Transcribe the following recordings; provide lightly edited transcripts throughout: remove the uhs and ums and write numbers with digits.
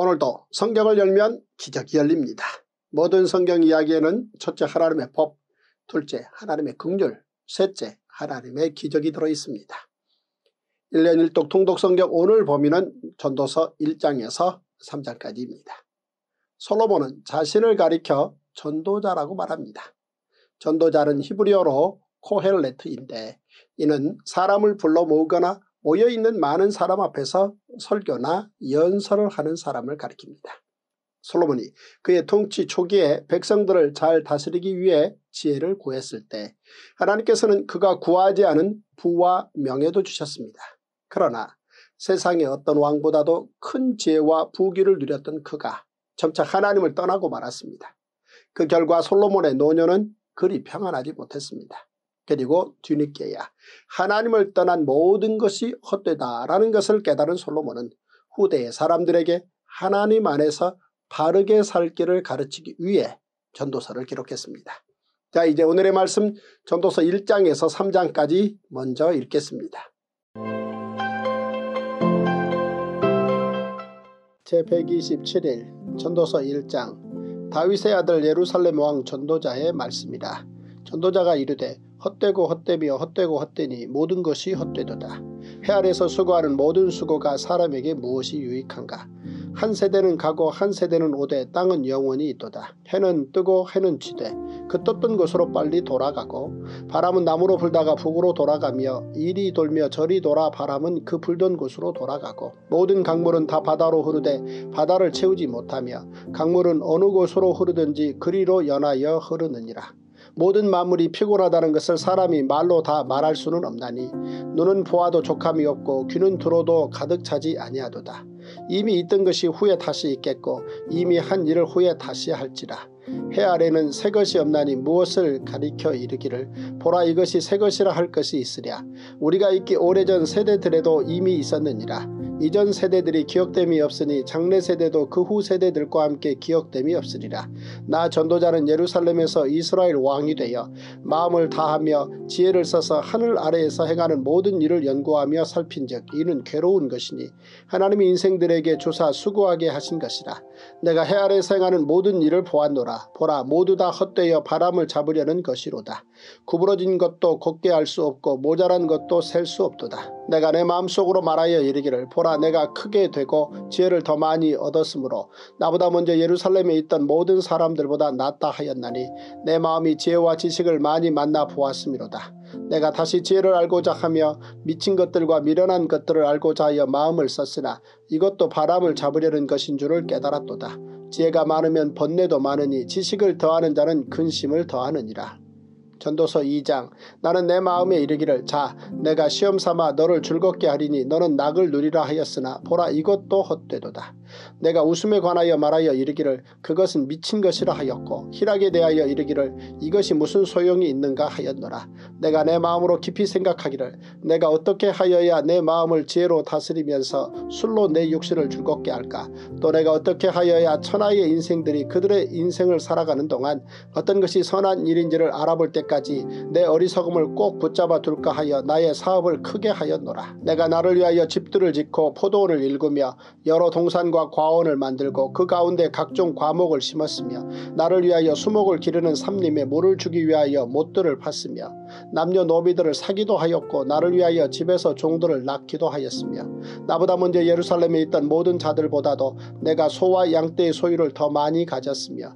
오늘도 성경을 열면 기적이 열립니다. 모든 성경 이야기에는 첫째 하나님의 법, 둘째 하나님의 긍휼, 셋째 하나님의 기적이 들어있습니다. 1년 1독 통독 성경 오늘 범위는 전도서 1장에서 3장까지입니다. 솔로몬은 자신을 가리켜 전도자라고 말합니다. 전도자는 히브리어로 코헬레트인데 이는 사람을 불러 모으거나 모여있는 많은 사람 앞에서 설교나 연설을 하는 사람을 가리킵니다. 솔로몬이 그의 통치 초기에 백성들을 잘 다스리기 위해 지혜를 구했을 때 하나님께서는 그가 구하지 않은 부와 명예도 주셨습니다. 그러나 세상의 어떤 왕보다도 큰 지혜와 부귀를 누렸던 그가 점차 하나님을 떠나고 말았습니다. 그 결과 솔로몬의 노년은 그리 평안하지 못했습니다. 그리고 뒤늦게야 하나님을 떠난 모든 것이 헛되다라는 것을 깨달은 솔로몬은 후대의 사람들에게 하나님 안에서 바르게 살 길을 가르치기 위해 전도서를 기록했습니다. 자, 이제 오늘의 말씀 전도서 1장에서 3장까지 먼저 읽겠습니다. 제127일 전도서 1장 다윗의 아들 예루살렘 왕 전도자의 말씀이라. 전도자가 이르되 헛되고 헛되며 헛되고 헛되니 모든 것이 헛되도다. 해 아래서 수고하는 모든 수고가 사람에게 무엇이 유익한가. 한 세대는 가고 한 세대는 오되 땅은 영원히 있도다. 해는 뜨고 해는 지되 그 떴던 곳으로 빨리 돌아가고 바람은 남으로 불다가 북으로 돌아가며 이리 돌며 저리 돌아 바람은 그 불던 곳으로 돌아가고 모든 강물은 다 바다로 흐르되 바다를 채우지 못하며 강물은 어느 곳으로 흐르든지 그리로 연하여 흐르느니라. 모든 만물이 피곤하다는 것을 사람이 말로 다 말할 수는 없나니 눈은 보아도 족함이 없고 귀는 들어도 가득 차지 아니하도다. 이미 있던 것이 후에 다시 있겠고 이미 한 일을 후에 다시 할지라. 해 아래는 새 것이 없나니 무엇을 가리켜 이르기를 보라 이것이 새 것이라 할 것이 있으랴. 우리가 있기 오래전 세대들에도 이미 있었느니라. 이전 세대들이 기억됨이 없으니 장래 세대도 그 후 세대들과 함께 기억됨이 없으리라. 나 전도자는 예루살렘에서 이스라엘 왕이 되어 마음을 다하며 지혜를 써서 하늘 아래에서 행하는 모든 일을 연구하며 살핀즉 이는 괴로운 것이니 하나님이 인생들에게 주사 수고하게 하신 것이라. 내가 해 아래에서 행하는 모든 일을 보았노라. 보라 모두 다 헛되어 바람을 잡으려는 것이로다. 구부러진 것도 곧게 알 수 없고 모자란 것도 셀 수 없도다. 내가 내 마음속으로 말하여 이르기를 보라 내가 크게 되고 지혜를 더 많이 얻었으므로 나보다 먼저 예루살렘에 있던 모든 사람들보다 낫다 하였나니 내 마음이 지혜와 지식을 많이 만나 보았음이로다. 내가 다시 지혜를 알고자 하며 미친 것들과 미련한 것들을 알고자 하여 마음을 썼으나 이것도 바람을 잡으려는 것인 줄을 깨달았도다. 지혜가 많으면 번뇌도 많으니 지식을 더하는 자는 근심을 더하느니라. 전도서 2장 나는 내 마음에 이르기를 자 내가 시험삼아 너를 즐겁게 하리니 너는 낙을 누리라 하였으나 보라 이것도 헛되도다. 내가 웃음에 관하여 말하여 이르기를 그것은 미친 것이라 하였고 희락에 대하여 이르기를 이것이 무슨 소용이 있는가 하였노라. 내가 내 마음으로 깊이 생각하기를 내가 어떻게 하여야 내 마음을 지혜로 다스리면서 술로 내 육신을 즐겁게 할까. 또 내가 어떻게 하여야 천하의 인생들이 그들의 인생을 살아가는 동안 어떤 것이 선한 일인지를 알아볼 때까지 내 어리석음을 꼭 붙잡아 둘까 하여 나의 사업을 크게 하였노라. 내가 나를 위하여 집들을 짓고 포도원을 일구며 여러 동산과 과원을 만들고 그 가운데 각종 과목을 심었으며 나를 위하여 수목을 기르는 삼림에 물을 주기 위하여 못들을 팠으며 남녀노비들을 사기도 하였고 나를 위하여 집에서 종들을 낳기도 하였으며 나보다 먼저 예루살렘에 있던 모든 자들보다도 내가 소와 양떼의 소유를 더 많이 가졌으며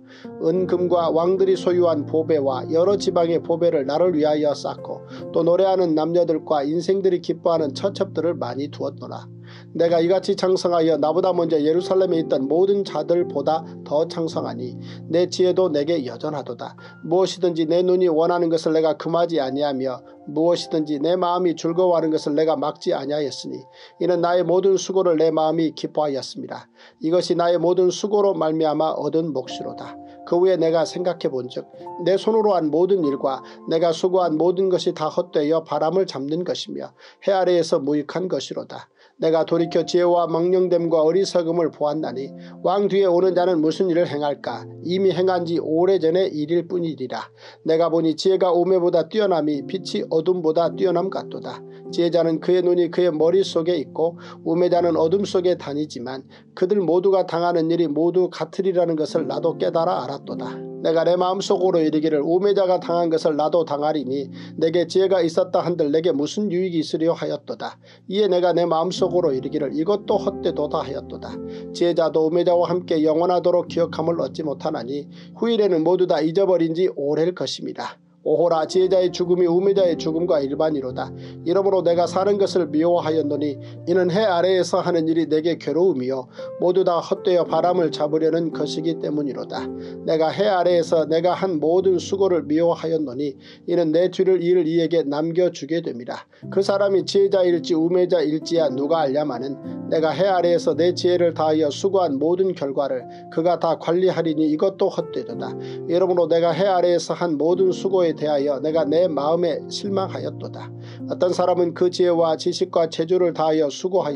은금과 왕들이 소유한 보배와 여러 지방의 보배를 나를 위하여 쌓고 또 노래하는 남녀들과 인생들이 기뻐하는 처첩들을 많이 두었노라. 내가 이같이 창성하여 나보다 먼저 예루살렘에 있던 모든 자들보다 더 창성하니 내 지혜도 내게 여전하도다. 무엇이든지 내 눈이 원하는 것을 내가 금하지 아니하며 무엇이든지 내 마음이 즐거워하는 것을 내가 막지 아니하였으니 이는 나의 모든 수고를 내 마음이 기뻐하였습니다. 이것이 나의 모든 수고로 말미암아 얻은 몫이로다. 그 후에 내가 생각해 본즉 내 손으로 한 모든 일과 내가 수고한 모든 것이 다 헛되어 바람을 잡는 것이며 해 아래에서 무익한 것이로다. 내가 돌이켜 지혜와 망령됨과 어리석음을 보았나니 왕 뒤에 오는 자는 무슨 일을 행할까? 이미 행한 지 오래전의 일일 뿐이리라. 내가 보니 지혜가 우매보다 뛰어남이 빛이 어둠보다 뛰어남 같도다. 지혜자는 그의 눈이 그의 머릿속에 있고 우매자는 어둠 속에 다니지만 그들 모두가 당하는 일이 모두 같으리라는 것을 나도 깨달아 알았도다. 내가 내 마음속으로 이르기를 우매자가 당한 것을 나도 당하리니 내게 지혜가 있었다 한들 내게 무슨 유익이 있으려 하였도다. 이에 내가 내 마음속으로 이르기를 이것도 헛되도다 하였도다. 지혜자도 우매자와 함께 영원하도록 기억함을 얻지 못하나니 후일에는 모두 다 잊어버린 지 오래일 것입니다. 오호라 지혜자의 죽음이 우매자의 죽음과 일반이로다. 이러므로 내가 사는 것을 미워하였노니 이는 해 아래에서 하는 일이 내게 괴로움이요 모두 다 헛되어 바람을 잡으려는 것이기 때문이로다. 내가 해 아래에서 내가 한 모든 수고를 미워하였노니 이는 내 뒤를 이을 이에게 남겨주게 됨이라. 그 사람이 지혜자일지 우매자일지야 누가 알냐마는 내가 해 아래에서 내 지혜를 다하여 수고한 모든 결과를 그가 다 관리하리니 이것도 헛되도다. 이러므로 내가 해 아래에서 한 모든 수고에 대하여 내가 내 마음에 실망하였도다. 어떤 사람은 그 지혜와 지식과 재주를 다하여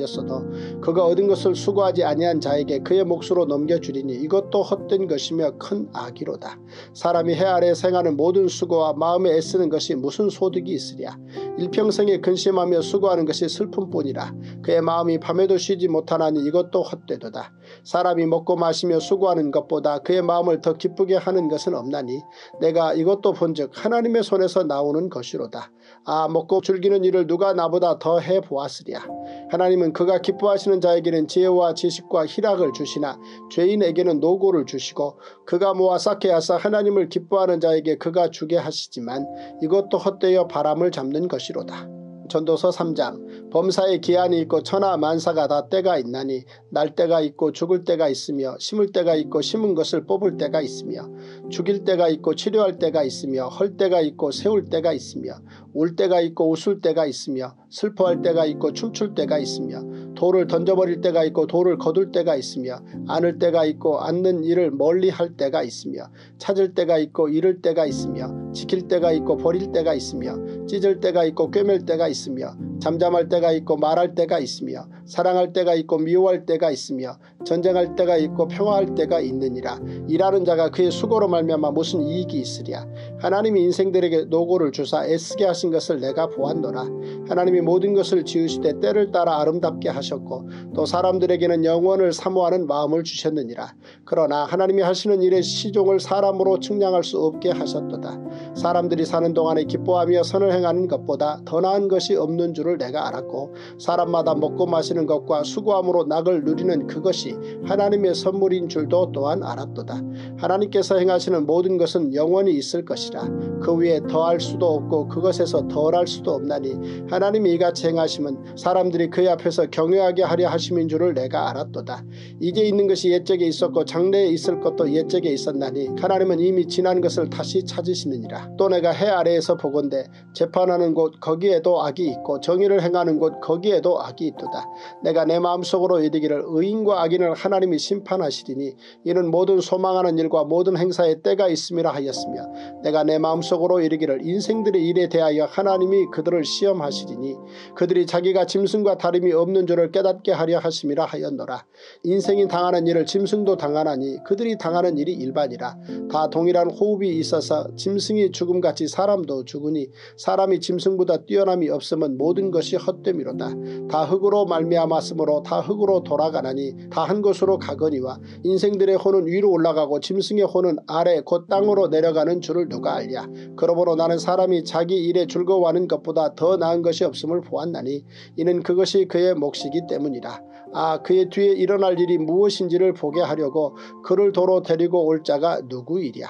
수고하였어도 그가 얻은 것을 수고하지 아니한 자에게 그의 몫으로 넘겨주리니 이것도 헛된 것이며 큰 악이로다. 사람이 해 아래 생하는 모든 수고와 마음에 애쓰는 것이 무슨 소득이 있으랴. 일평생에 근심하며 수고하는 것이 슬픔뿐이라. 그의 마음이 밤에도 쉬지 못하나니 이것도 헛되도다. 사람이 먹고 마시며 수고하는 것보다 그의 마음을 더 기쁘게 하는 것은 없나니 내가 이것도 본즉 하나님의 손에서 나오는 것이로다. 아 먹고 즐기는 일을 누가 나보다 더 해보았으랴. 하나님은 그가 기뻐하시는 자에게는 지혜와 지식과 희락을 주시나 죄인에게는 노고를 주시고 그가 모아 쌓게 하사 하나님을 기뻐하는 자에게 그가 주게 하시지만 이것도 헛되어 바람을 잡는 것이로다. 전도서 3장 범사에 기한이 있고 천하 만사가 다 때가 있나니 날 때가 있고 죽을 때가 있으며 심을 때가 있고 심은 것을 뽑을 때가 있으며 죽일 때가 있고 치료할 때가 있으며 헐 때가 있고 세울 때가 있으며 울 때가 있고 웃을 때가 있으며 슬퍼할 때가 있고 춤출 때가 있으며 돌을 던져버릴 때가 있고 돌을 거둘 때가 있으며 안을 때가 있고 앉는 일을 멀리할 때가 있으며 찾을 때가 있고 잃을 때가 있으며 지킬 때가 있고 버릴 때가 있으며 찢을 때가 있고 꿰맬 때가 있으며 잠잠할 때가 있고 말할 때가 있으며 사랑할 때가 있고 미워할 때가 있으며 전쟁할 때가 있고 평화할 때가 있느니라. 일하는 자가 그의 수고로 말미암아 무슨 이익이 있으랴. 하나님이 인생들에게 노고를 주사 애쓰게 하신 것을 내가 보았노라. 하나님이 모든 것을 지으시되 때를 따라 아름답게 하셨고 또 사람들에게는 영원을 사모하는 마음을 주셨느니라. 그러나 하나님이 하시는 일의 시종을 사람으로 측량할 수 없게 하셨도다. 사람들이 사는 동안에 기뻐하며 선을 행하는 것보다 더 나은 것이 없는 줄을 내가 알았고 사람마다 먹고 마시는 것과 수고함으로 낙을 누리는 그것이 하나님의 선물인 줄도 또한 알았도다. 하나님께서 행하시는 모든 것은 영원히 있을 것이라. 그 위에 더할 수도 없고 그것에서 덜할 수도 없나니 하나님이 이같이 행하심은 사람들이 그의 앞에서 경외하게 하려 하심인 줄을 내가 알았도다. 이제 있는 것이 옛적에 있었고 장래에 있을 것도 옛적에 있었나니 하나님은 이미 지난 것을 다시 찾으시느니라. 또 내가 해 아래에서 보건대 재판하는 곳 거기에도 악이 있고 정의를 행하는 곳 거기에도 악이 있도다. 내가 내 마음속으로 이르기를 의인과 악인을 하나님이 심판하시리니 이는 모든 소망하는 일과 모든 행사에 때가 있음이라 하였으며 내가 내 마음속으로 이르기를 인생들의 일에 대하여 하나님이 그들을 시험하시리니 그들이 자기가 짐승과 다름이 없는 줄을 깨닫게 하려 하심이라 하였노라. 인생이 당하는 일을 짐승도 당하나니 그들이 당하는 일이 일반이라. 다 동일한 호흡이 있어서 짐승이 죽음같이 사람도 죽으니 사람이 짐승보다 뛰어남이 없음은 모든 것이 헛됨이로다. 다 흙으로 말미암았으므로 다 흙으로 돌아가나니 다 한 곳으로 가거니와 인생들의 혼은 위로 올라가고 짐승의 혼은 아래 곧 땅으로 내려가는 줄을 누가 알랴. 그러므로 나는 사람이 자기 일에 즐거워하는 것보다 더 나은 것이 없음을 보았나니 이는 그것이 그의 몫이기 때문이라. 아 그의 뒤에 일어날 일이 무엇인지를 보게 하려고 그를 도로 데리고 올 자가 누구이랴.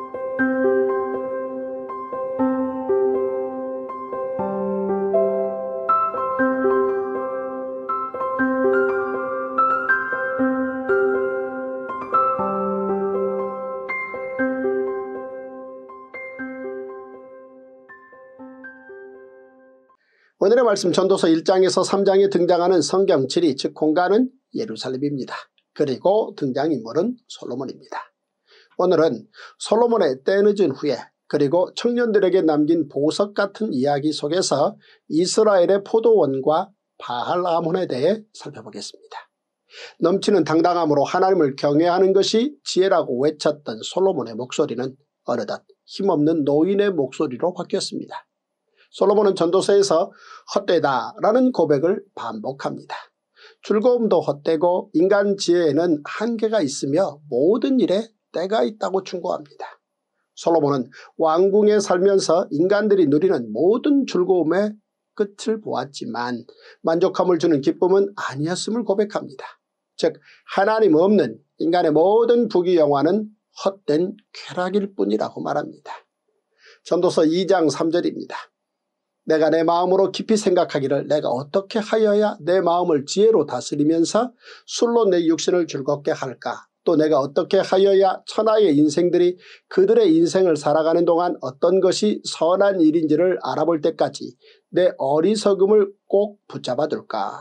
오늘의 말씀 전도서 1장에서 3장에 등장하는 성경 지리 즉 공간은 예루살렘입니다. 그리고 등장인물은 솔로몬입니다. 오늘은 솔로몬의 때늦은 후에 그리고 청년들에게 남긴 보석 같은 이야기 속에서 이스라엘의 포도원과 바알-아몬에 대해 살펴보겠습니다. 넘치는 당당함으로 하나님을 경외하는 것이 지혜라고 외쳤던 솔로몬의 목소리는 어느덧 힘없는 노인의 목소리로 바뀌었습니다. 솔로몬은 전도서에서 헛되다라는 고백을 반복합니다. 즐거움도 헛되고 인간 지혜에는 한계가 있으며 모든 일에 때가 있다고 충고합니다. 솔로몬은 왕궁에 살면서 인간들이 누리는 모든 즐거움의 끝을 보았지만 만족함을 주는 기쁨은 아니었음을 고백합니다. 즉 하나님 없는 인간의 모든 부귀영화는 헛된 쾌락일 뿐이라고 말합니다. 전도서 2장 3절입니다. 내가 내 마음으로 깊이 생각하기를 내가 어떻게 하여야 내 마음을 지혜로 다스리면서 술로 내 육신을 즐겁게 할까? 또 내가 어떻게 하여야 천하의 인생들이 그들의 인생을 살아가는 동안 어떤 것이 선한 일인지를 알아볼 때까지 내 어리석음을 꼭 붙잡아둘까?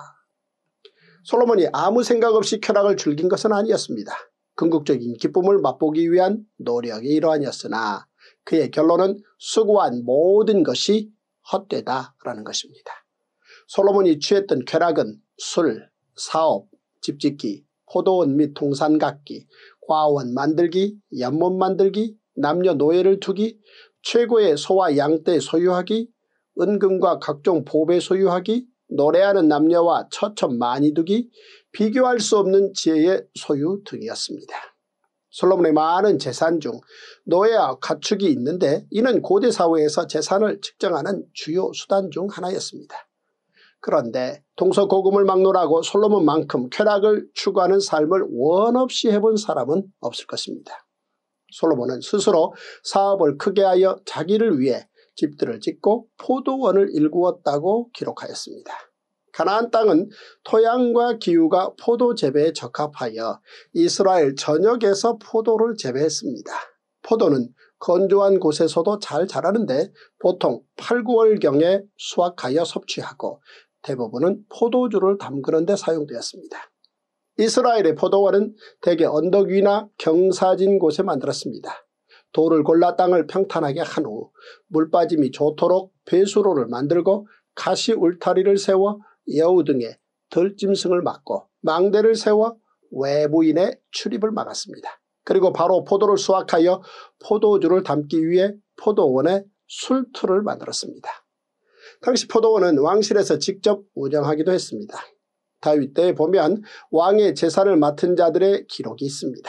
솔로몬이 아무 생각 없이 쾌락을 즐긴 것은 아니었습니다. 궁극적인 기쁨을 맛보기 위한 노력의 일환이었으나 그의 결론은 수고한 모든 것이 헛되다라는 것입니다. 솔로몬이 취했던 쾌락은 술, 사업, 집짓기, 포도원 및 동산 갖기, 과원 만들기, 연못 만들기, 남녀노예를 두기, 최고의 소와 양떼 소유하기, 은금과 각종 보배 소유하기, 노래하는 남녀와 처첩 많이 두기, 비교할 수 없는 지혜의 소유 등이었습니다. 솔로몬의 많은 재산 중 노예와 가축이 있는데 이는 고대 사회에서 재산을 측정하는 주요 수단 중 하나였습니다. 그런데 동서고금을 막론하고 솔로몬만큼 쾌락을 추구하는 삶을 원없이 해본 사람은 없을 것입니다. 솔로몬은 스스로 사업을 크게 하여 자기를 위해 집들을 짓고 포도원을 일구었다고 기록하였습니다. 가나안 땅은 토양과 기후가 포도 재배에 적합하여 이스라엘 전역에서 포도를 재배했습니다. 포도는 건조한 곳에서도 잘 자라는데 보통 8, 9월경에 수확하여 섭취하고 대부분은 포도주를 담그는 데 사용되었습니다. 이스라엘의 포도원은 대개 언덕 위나 경사진 곳에 만들었습니다. 돌을 골라 땅을 평탄하게 한 후 물빠짐이 좋도록 배수로를 만들고 가시 울타리를 세워 여우 등의 들짐승을 막고 망대를 세워 외부인의 출입을 막았습니다. 그리고 바로 포도를 수확하여 포도주를 담기 위해 포도원에 술틀을 만들었습니다. 당시 포도원은 왕실에서 직접 운영하기도 했습니다. 다윗 때에 보면 왕의 제사를 맡은 자들의 기록이 있습니다.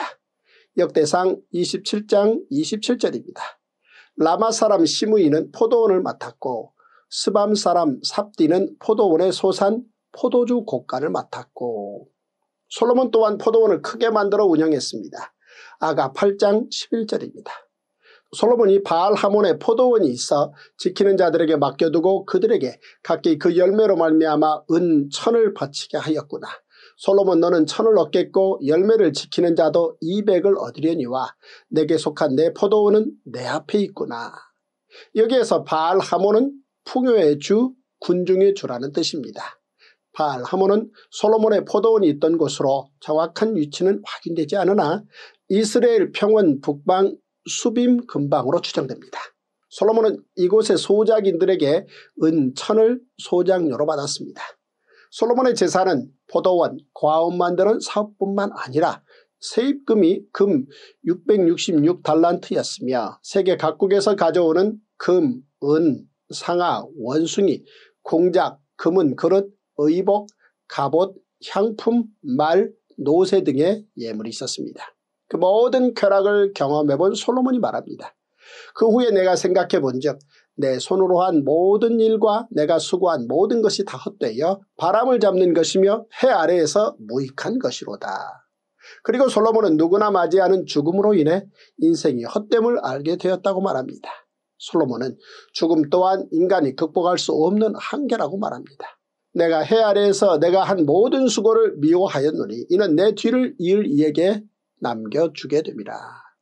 역대상 27장 27절입니다. 라마 사람 시므이는 포도원을 맡았고 스밤 사람 삽디는 포도원의 소산 포도주 곡간을 맡았고 솔로몬 또한 포도원을 크게 만들어 운영했습니다. 아가 8장 11절입니다. 솔로몬이 바알-하몬에 포도원이 있어 지키는 자들에게 맡겨두고 그들에게 각기 그 열매로 말미암아 은 1000을 바치게 하였구나. 솔로몬 너는 1000을 얻겠고 열매를 지키는 자도 200을 얻으려니와 내게 속한 내 포도원은 내 앞에 있구나. 여기에서 바알-하몬은 풍요의 주, 군중의 주라는 뜻입니다. 바알-하몬은 솔로몬의 포도원이 있던 곳으로 정확한 위치는 확인되지 않으나 이스라엘 평원 북방 수빔 근방으로 추정됩니다. 솔로몬은 이곳의 소작인들에게 은 1000을 소작료로 받았습니다. 솔로몬의 재산은 포도원, 과원 만드는 사업뿐만 아니라 세입금이 금 666달란트였으며 세계 각국에서 가져오는 금, 은, 상아, 원숭이, 공작, 금은 그릇, 의복, 갑옷, 향품, 말, 노새 등의 예물이 있었습니다. 그 모든 쾌락을 경험해본 솔로몬이 말합니다. 그 후에 내가 생각해 본즉 내 손으로 한 모든 일과 내가 수고한 모든 것이 다 헛되어 바람을 잡는 것이며 해 아래에서 무익한 것이로다. 그리고 솔로몬은 누구나 맞이하는 죽음으로 인해 인생이 헛됨을 알게 되었다고 말합니다. 솔로몬은 죽음 또한 인간이 극복할 수 없는 한계라고 말합니다. 내가 해 아래에서 내가 한 모든 수고를 미워하였노니 이는 내 뒤를 이을 이에게 남겨주게 됨이라.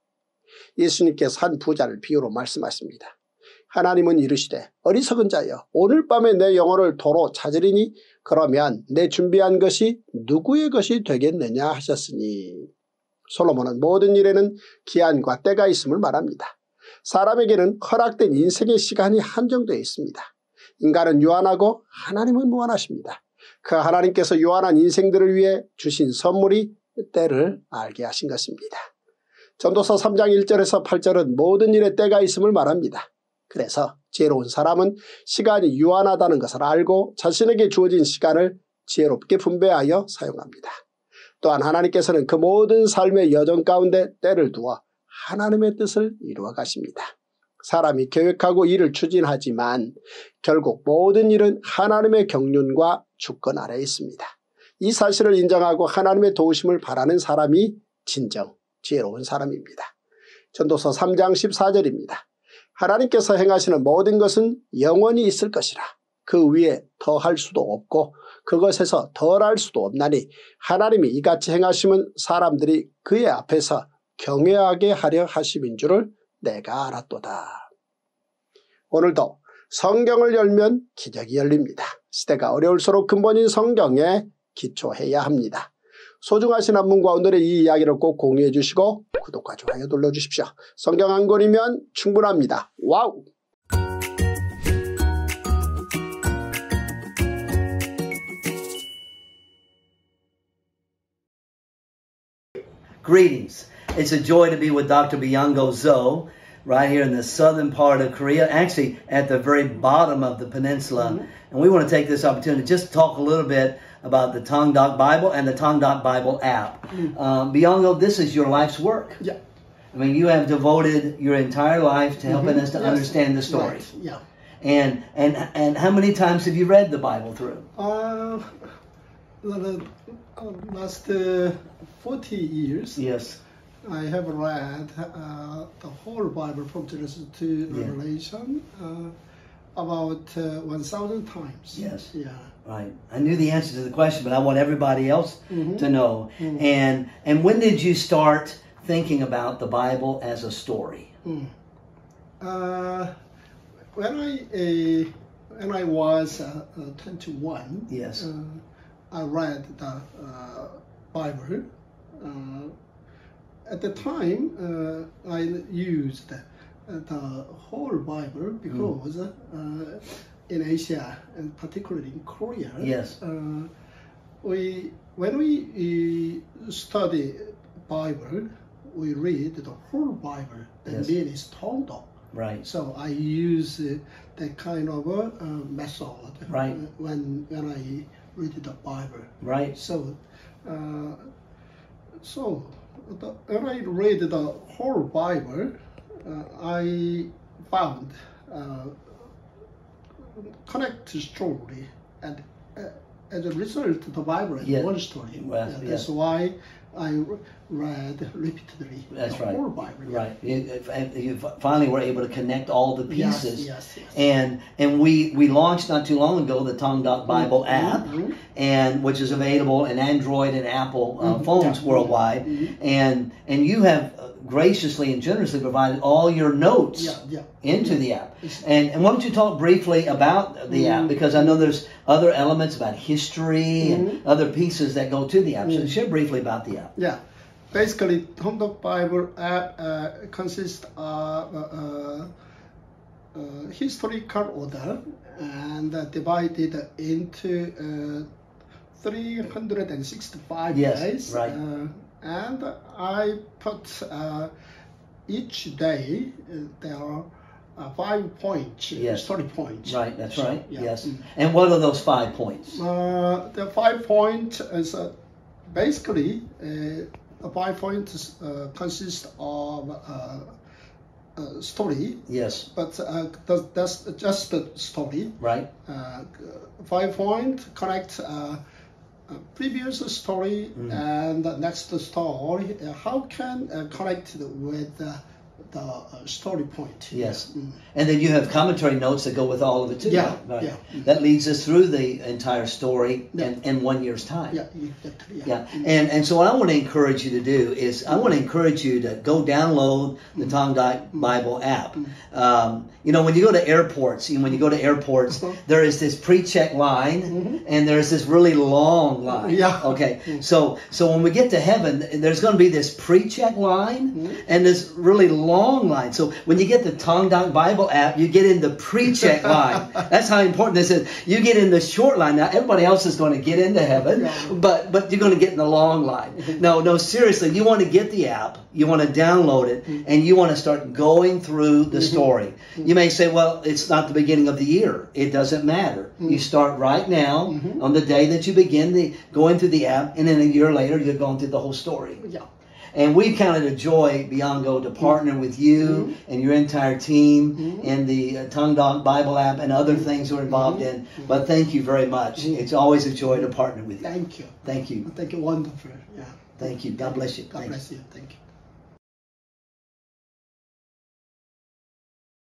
예수님께서 한 부자를 비유로 말씀하십니다. 하나님은 이르시되 어리석은 자여 오늘 밤에 내 영혼을 도로 찾으리니 그러면 내 준비한 것이 누구의 것이 되겠느냐 하셨으니. 솔로몬은 모든 일에는 기한과 때가 있음을 말합니다. 사람에게는 허락된 인생의 시간이 한정되어 있습니다. 인간은 유한하고 하나님은 무한하십니다. 그 하나님께서 요한한 인생들을 위해 주신 선물이 때를 알게 하신 것입니다. 전도서 3장 1절에서 8절은 모든 일에 때가 있음을 말합니다. 그래서 지혜로운 사람은 시간이 유한하다는 것을 알고 자신에게 주어진 시간을 지혜롭게 분배하여 사용합니다. 또한 하나님께서는 그 모든 삶의 여정 가운데 때를 두어 하나님의 뜻을 이루어 가십니다. 사람이 계획하고 일을 추진하지만 결국 모든 일은 하나님의 경륜과 주권 아래에 있습니다. 이 사실을 인정하고 하나님의 도우심을 바라는 사람이 진정 지혜로운 사람입니다. 전도서 3장 14절입니다. 하나님께서 행하시는 모든 것은 영원히 있을 것이라. 그 위에 더할 수도 없고 그것에서 덜할 수도 없나니 하나님이 이같이 행하시면 사람들이 그의 앞에서 경외하게 하려 하심인 줄을 내가 알았도다. 오늘도 성경을 열면 기적이 열립니다. 시대가 어려울수록 근본인 성경에 기초해야 합니다. 소중하신 한 분과 오늘의 이 이야기를 꼭 공유해 주시고 구독과 좋아요 눌러주십시오. 성경 한 권이면 충분합니다. 와우! Greetings. It's a joy to be with Dr. Byung-go Zo right here in the southern part of Korea, actually at the very bottom of the peninsula. And we want to take this opportunity to just talk a little bit about the Tong Doc Bible and the Tong Doc Bible app. Byung-go, this is your life's work. Yeah. I mean, you have devoted your entire life to helping us to understand the story. Right. Yeah. And how many times have you read the Bible through? The last 40 years. Yes. I have read the whole Bible from Genesis to Revelation about 1,000 times. Yes. Yeah. Right. I knew the answer to the question, but I want everybody else to know. And when did you start thinking about the Bible as a story? When I was 21, Yes. I read the Bible. At the time, I used the whole Bible because in Asia, and particularly in Korea, Yes. when we study Bible, we read the whole Bible. That means Tong Doc. Right. So I use that kind of method Right. when I read the Bible. Right. So when I read the whole Bible, I found connect story, and as a result, the Bible is one story. Well, that's why I read repeatedly That's the right. whole Bible. Right. You finally were able to connect all the pieces. Yes. And we launched not too long ago the Tong Doc Bible app, and which is available in Android and Apple phones worldwide. And you have graciously and generously provided all your notes into the app. And why don't you talk briefly about the app, because I know there's other elements about history and other pieces that go to the app. So share briefly about the app. Yeah. Basically, Tong Doc Bible app consists of historical order and divided into 365 days. Right. And I put each day there are 5 points, story points. Right, that's right. Yeah. Yes. And what are those 5 points? The 5 points is basically the 5 points consist of story. Yes. But that's just the story. Right. 5 points connect previous story and the next story. How can connect with the story point? Yes. And then you have commentary notes that go with all of it too. Yeah. Right? Yeah. That leads us through the entire story in 1 year's time. Yeah, exactly. Yeah. And so what I want to encourage you to do is I want to encourage you to go download the Tong Doc Bible app. You know, when you go to airports, there is this pre-check line and there's this really long line. Yeah. Okay. So when we get to heaven, there's going to be this pre-check line and this really long line. So when you get the Tong Dong Bible app, you get in the pre-check line. That's how important this is. You get in the short line. Now, everybody else is going to get into heaven, but you're going to get in the long line. No, seriously, you want to get the app, you want to download it, and you want to start going through the story. You may say, well, it's not the beginning of the year. It doesn't matter. You start right now on the day that you begin going through the app, and then a year later, you're going through the whole story. Yeah. And we counted a joy, Beyond Go, to partner with you and your entire team in the Tong Dong Bible app and other things we're involved in. But thank you very much. It's always a joy to partner with you. Thank you. Thank you. Thank you. Wonderful. Yeah. Thank you. God bless you. God bless you. Thank you.